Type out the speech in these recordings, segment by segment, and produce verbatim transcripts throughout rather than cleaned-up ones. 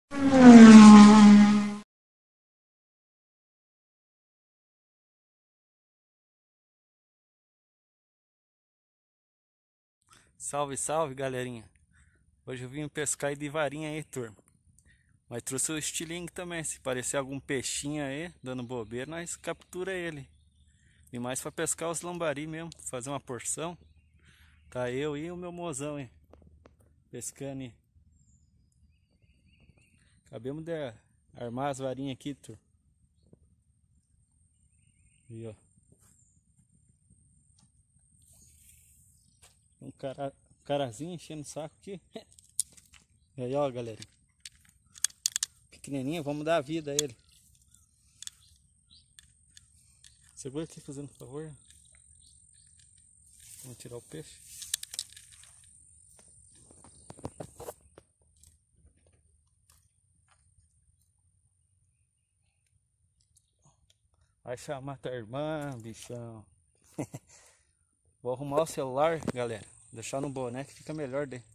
Salve, salve, galerinha. Hoje eu vim pescar aí de varinha aí, turma. Mas trouxe o estilingue também. Se parecer algum peixinho aí, dando bobeira, nós captura ele. E mais pra pescar os lambari mesmo, fazer uma porção. Tá eu e o meu mozão aí, pescando aí. Acabamos de armar as varinhas aqui, turma. E ó. Um cara, um carazinho enchendo o saco aqui. E aí, ó, galera. Pequenininho, vamos dar a vida a ele. Segura aqui, fazendo um favor. Vamos tirar o peixe. Vai chamar tua irmã, bichão. Vou arrumar o celular, galera. Deixar no boné que fica melhor daí.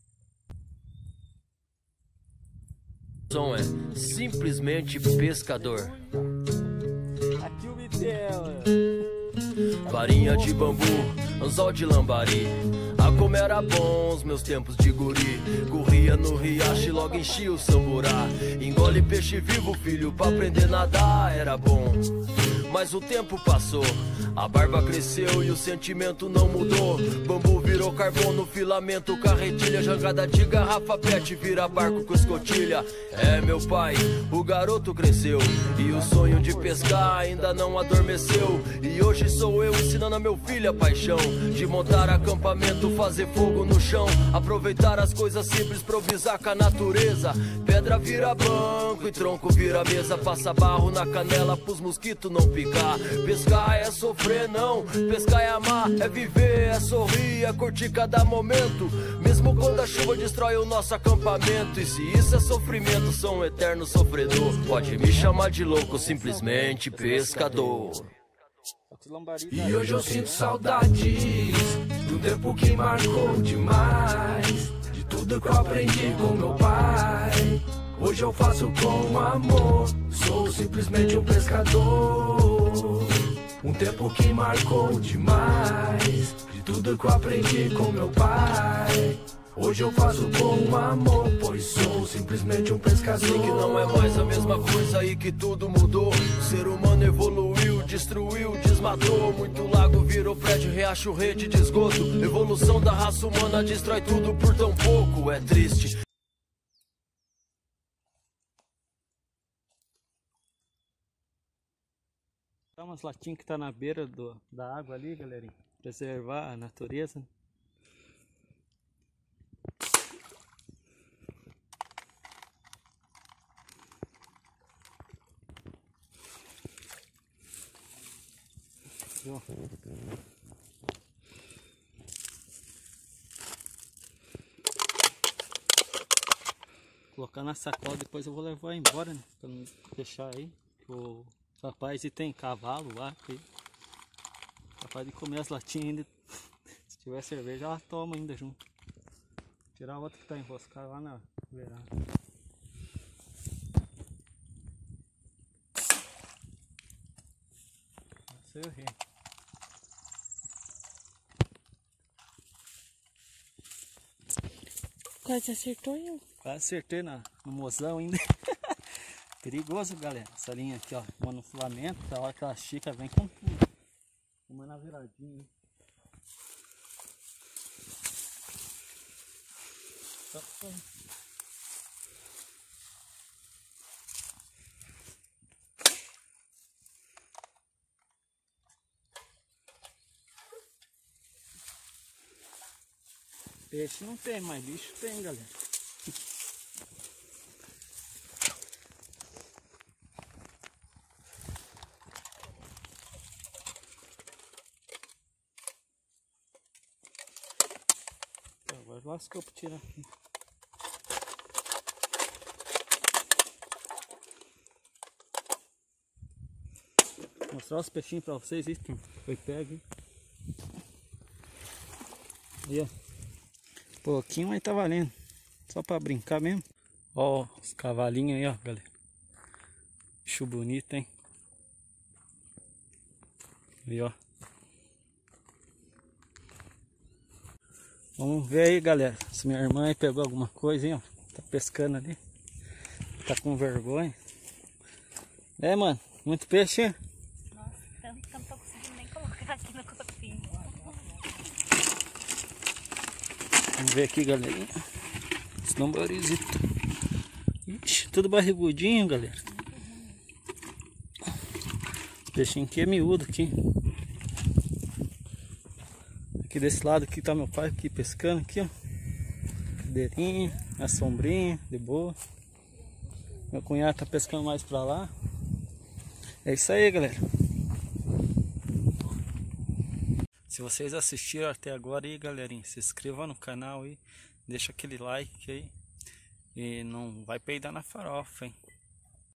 O som é simplesmente pescador. Aqui o Vitela. Varinha de bambu, anzol de lambari. A como era bom os meus tempos de guri. Corria no riacho e logo enchia o samburá. Engole peixe vivo, filho, pra aprender a nadar era bom. Mas o tempo passou, a barba cresceu e o sentimento não mudou. Bambu virou carbono, filamento, carretilha. Jangada de garrafa pet vira barco com escotilha. É meu pai, o garoto cresceu e o sonho de pescar ainda não adormeceu. E hoje sou eu ensinando a meu filho a paixão de montar acampamento, fazer fogo no chão, aproveitar as coisas simples, improvisar com a natureza. Pedra vira banco e tronco vira mesa. Passa barro na canela pros mosquitos não picar. Pescar é sofrer não, pescar é amar, é viver, é sorrir, é curtir cada momento, mesmo quando a chuva destrói o nosso acampamento. E se isso é sofrimento, sou um eterno sofredor. Pode me chamar de louco, simplesmente pescador. E hoje eu sinto saudades do tempo que marcou demais, de tudo que eu aprendi com meu pai. Hoje eu faço com amor, sou simplesmente um pescador. Um tempo que marcou demais, de tudo que eu aprendi com meu pai. Hoje eu faço com amor, pois sou simplesmente um pescador. Sei que não é mais a mesma coisa e que tudo mudou. O ser humano evoluiu, destruiu, desmatou. Muito lago virou prédio, riacho, rede de esgoto. Evolução da raça humana destrói tudo por tão pouco, é triste. Tá umas latinhas que tá na beira do, da água ali, galerinha. Preservar a natureza. Ó. Colocar na sacola, depois eu vou levar embora, né? Pra não deixar aí. O rapaz, e tem cavalo lá. Que... capaz de comer as latinhas ainda. Se tiver cerveja, ela toma ainda junto. Tirar a outra que tá enroscada lá na beirada. Essa eu errei. Quase acertou eu. Quase acertei na, no mozão ainda. Perigoso, galera. Essa linha aqui, ó. Uma no filamento. A hora que ela estica, vem com tudo. Uma na viradinha. Tá bom. Peixe não tem, mas bicho tem, galera. Agora lascou pra tirar aqui. Vou mostrar os peixinhos pra vocês, isso foi pego, hein? Aí, ó. Pouquinho, mas tá valendo. Só pra brincar mesmo. Ó os cavalinhos aí, ó, galera. Bicho bonito, hein? Aí, ó. Vamos ver aí, galera, se minha irmã aí pegou alguma coisa, hein, ó. Tá pescando ali. Tá com vergonha. É, mano, muito peixe, hein? Nossa, tanto que eu não tô conseguindo nem colocar aqui no copinho. Vamos ver aqui, galerinha. Os lambarizitos. Ixi, tudo barrigudinho, galera. Esse peixinho aqui é miúdo aqui. Aqui desse lado aqui tá meu pai aqui pescando aqui, ó. Cadeirinha, a sombrinha, de boa. Meu cunhado tá pescando mais pra lá. É isso aí, galera. Se vocês assistiram até agora aí, galerinha, se inscreva no canal aí, deixa aquele like aí. E não vai peidar na farofa, hein?